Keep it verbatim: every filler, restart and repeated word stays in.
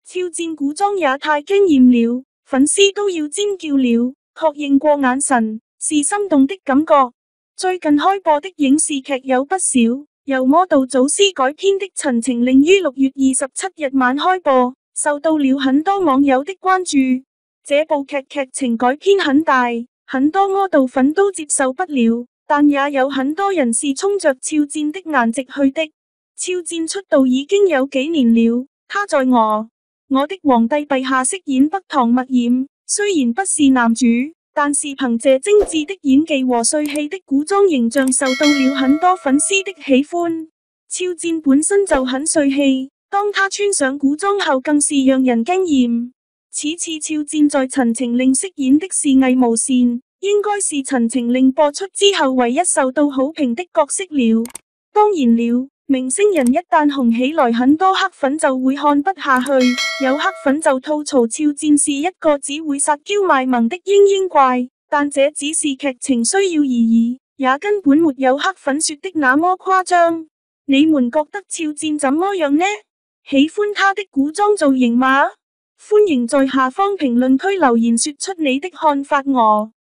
肖戰古裝也太驚豔了，粉絲都要尖叫了。確認過眼神，是心動的感覺。最近開播的影視劇有不少，由魔道祖師改編的《陳情令》於六月二十七日晚開播，受到了很多網友的關注。這部劇劇情改編很大，很多魔道粉都接受不了，但也有很多人是衝着肖戰的顏值去的。肖戰出道已經有幾年了，他在《我我的皇帝陛下》飾演北唐默染，雖然不是男主，但是憑借精緻的演技和帥氣的古裝形象受到了很多粉絲的喜歡。肖戰本身就很帥氣，當他穿上古裝後更是讓人驚豔。此次肖戰在《陳情令》飾演的是魏無羨，應該是《陳情令》播出之後唯一受到好評的角色了。當然了，明星人一旦紅起來，很多黑粉就會看不下去。有黑粉就吐槽肖戰是一個只會撒嬌賣萌的嚶嚶怪，但這只是劇情需要而已，也根本沒有黑粉說的那麼誇張。你們覺得肖戰怎麼樣呢？喜歡他的古裝造型嗎？歡迎在下方評論區留言說出你的看法哦。